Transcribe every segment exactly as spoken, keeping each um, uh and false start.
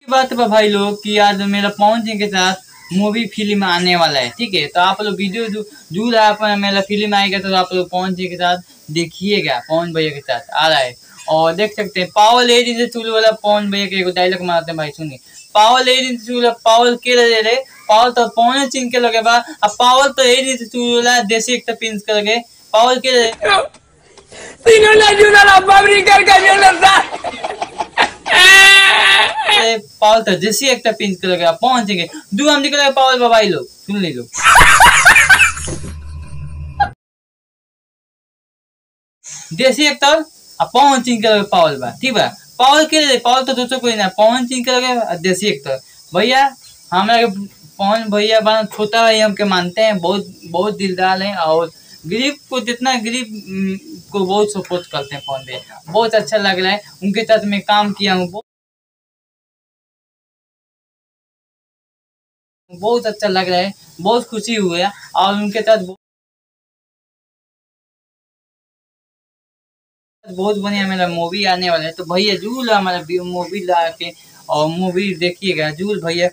बात है भाई लोग कि आज मेरा पवन सिंह के साथ मूवी फिल्म आने वाला है। ठीक है, तो आप लोग वीडियो जो जो आप मेरा फिल्म आएगा तो आप लोग पवन सिंह के साथ देखिएगा। पवन भैया के साथ आ रहा है और देख सकते हैं पावर ले दिन से चूल वाला पवन भैया के डायलॉग मारते हैं भाई। सुनिए, पावर ले दिन से चूल पावर के ले ले पावर तो पवन सिंह के लगे बा अब पावर तो ले दिन से चूल वाला देसी एक पिंस कर लगे पावर के तीनों ना जुना ना बाबरी कर का जुना पावल तो जैसी एक पिंच कर लगा पहुंच गए दू हम निकल पावल बा भाई लोग सुन ले लो। देसी एक तर पवन सिंह के लगे पावल बा ठीक बा पावल के लिए पावल तो दोस्तों कोई ना पवन सिंह के लगे देसी एक तर भैया हमारे पवन भैया बना छोटा भाई हमके मानते हैं, बहुत बहुत दिलदार हैं और गरीब को जितना गरीब को बहुत सपोर्ट करते हैं। पवन भैया बहुत अच्छा लग रहा है, उनके साथ मैं काम किया हूँ, बहुत अच्छा लग रहा है, बहुत खुशी हुई है और उनके साथ बहुत बढ़िया मेरा मूवी आने वाला है। तो भैया जूल हमारा मूवी ला के और मूवी देखिएगा जूल भैया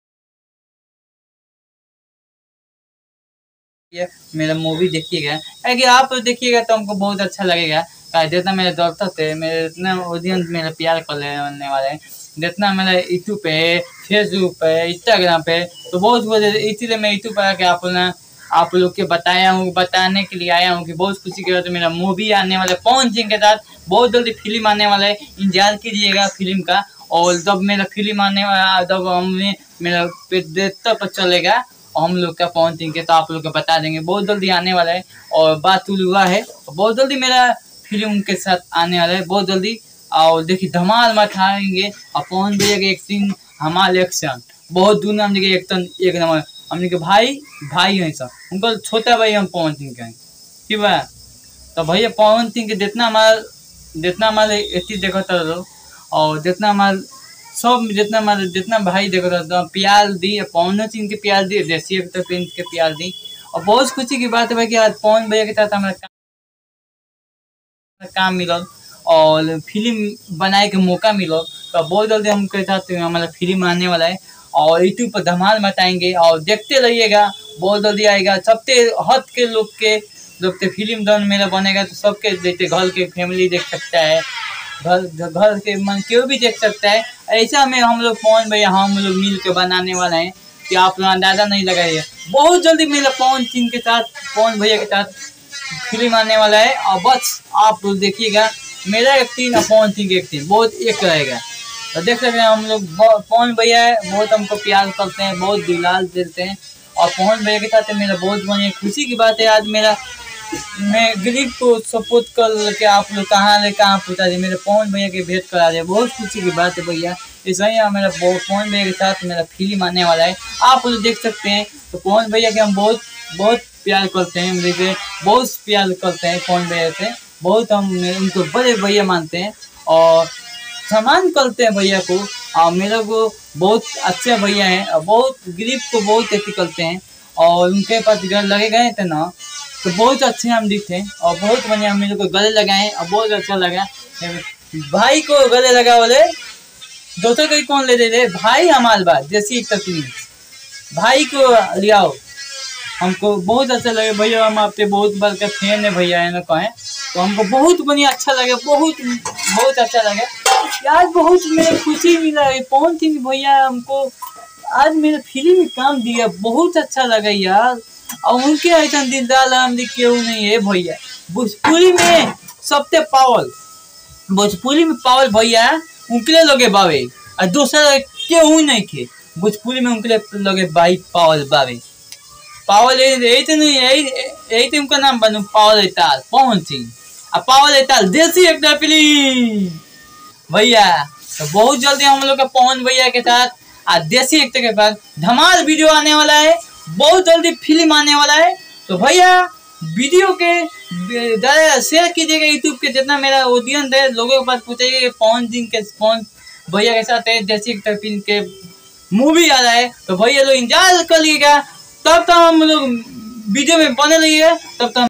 मेरा मूवी देखिएगा क्योंकि आप देखिएगा तो हमको बहुत अच्छा लगेगा। जितना मेरे दर्शक है मेरे इतना ऑडियंस मेरा प्यार कर लेने वाले हैं, जितना मेरा यूट्यूब पे फेसबुक पे इंस्टाग्राम पे तो बहुत बहुत इसीलिए मैं यूट्यूब पर आके आप ना आप लोग के बताया हूँ बताने के लिए आया हूँ कि बहुत खुशी के बाद मेरा मूवी आने वाला है पवन सिंह के साथ। बहुत जल्दी फिल्म आने वाला है, इंतजार कीजिएगा फिल्म का। और जब मेरा फिल्म आने वाला जब हमें मेरा पेट पर चलेगा हम लोग का पवन सिंह के तो आप लोग को बता देंगे, बहुत जल्दी आने वाला है। और बात हुआ है बहुत जल्दी मेरा फिल्म के साथ आने वाला है बहुत जल्दी। और देखिए धमाल मचाएंगे और पवन भैया के एक सीन हमारे एक्शन बहुत दूर हम देखिए एक एक नंबर हमने के भाई भाई हैं सब उनका छोटा भाई हम पवन सिंह के हैं ठीक है। तो भैया पवन सिंह के जितना हमारा जितना हमारे एथी देखा था और जितना हमारा सब जितना हमारे जितना भाई देखा था प्यार दी पवन सिंह के प्यार दी देसी प्रिंस के प्यार दी। और बहुत खुशी की बात है कि आज पवन भैया के साथ हमारा काम मिलल और फिल्म बनाए के मौका मिलो तो बहुत जल्दी हमके साथ हमारा फिल्म आने वाला है और यूट्यूब पर धमाल मचाएंगे और देखते रहिएगा। बहुत जल्दी आएगा सबसे हद के लोग के लोग के फिल्म दौन मेरा बनेगा तो सबके देखते घर के फैमिली देख सकता है, घर घर के मन क्यों भी देख सकता है। ऐसा में हम लोग पवन भैया हम लोग मिल के बनाने वाला है कि आप लोग अंदाजा नहीं लगाइए। बहुत जल्दी मेरा पवन सिंह के साथ पवन भैया के साथ फिल्म आने वाला है और बस आप लोग देखिएगा मेरा एक टीम और पवन सिंह की एक टीम बहुत एक रहेगा। तो देख सकते हैं हम लोग पवन भैया है बहुत हमको प्यार करते हैं, बहुत दिलाल देते हैं और पवन भैया के साथ मेरा बहुत बढ़िया खुशी की बात है। आज मेरा मैं गरीब को सपोर्ट कर के आप लोग कहाँ ले कहाँ पहुँचा दे मेरे पवन भैया के भेंट करा दे, बहुत खुशी की बात है भैया। ऐसा ही मेरा पवन भैया के साथ मेरा फिल्म आने वाला है आप लोग देख सकते हैं। तो पवन भैया के हम बहुत बहुत प्यार करते हैं, मुझे बहुत प्यार करते हैं पवन भैया से, बहुत हम उनको बड़े भैया मानते हैं और सम्मान करते हैं भैया को। और मेरे को बहुत अच्छे भैया हैं और बहुत गरीब को बहुत अच्छी करते हैं और उनके पास घर लगे गए थे ना तो बहुत अच्छे हम दिखे और बहुत बढ़िया हम मेरे को गले लगाए और बहुत अच्छा लगा। भाई को गले लगा बोले दोस्तों को कौन ले दे भाई हमारे बात जैसी तकलीफ भाई को लियाओ हमको बहुत अच्छा लगे भैया। हम आपके बहुत बार का फैन है भैया है ना कहें तो हमको बहुत बढ़िया अच्छा लगे, बहुत बहुत अच्छा लगे यार, बहुत मेरे खुशी मिला है। पवन सिंह भैया हमको आज मेरे फिल्म में काम दिया बहुत अच्छा लगा यार और उनके ऐसा दिलदार हम क्यों नहीं है भैया। भोजपुरी में सबसे पावल भोजपुरी में पावल भैया उनके लगे बावे और दूसरा क्यों नहीं थे भोजपुरी में उनके लगे भाई पावल बावे पावल यही नहीं यही तो उनका नाम बनू पावल एताल पवन सिंह और पावल एताल देसी एक फिल्म भैया। तो बहुत जल्दी हम लोग का पवन भैया के साथ आज देसी एक के बाद धमाल वीडियो आने वाला है, बहुत जल्दी फिल्म आने वाला है। तो भैया वीडियो के ज़्यादा शेयर कीजिएगा यूट्यूब के जितना मेरा ऑडियंस है लोगों के पास पूछिएगा पवन सिंह के पवन भैया के साथ है देसी एक फिल्म के मूवी आ रहा है। तो भैया लोग इंतजार कर लीजिएगा, तब तक हम लोग वीडियो में बने रहिएगा, तब तक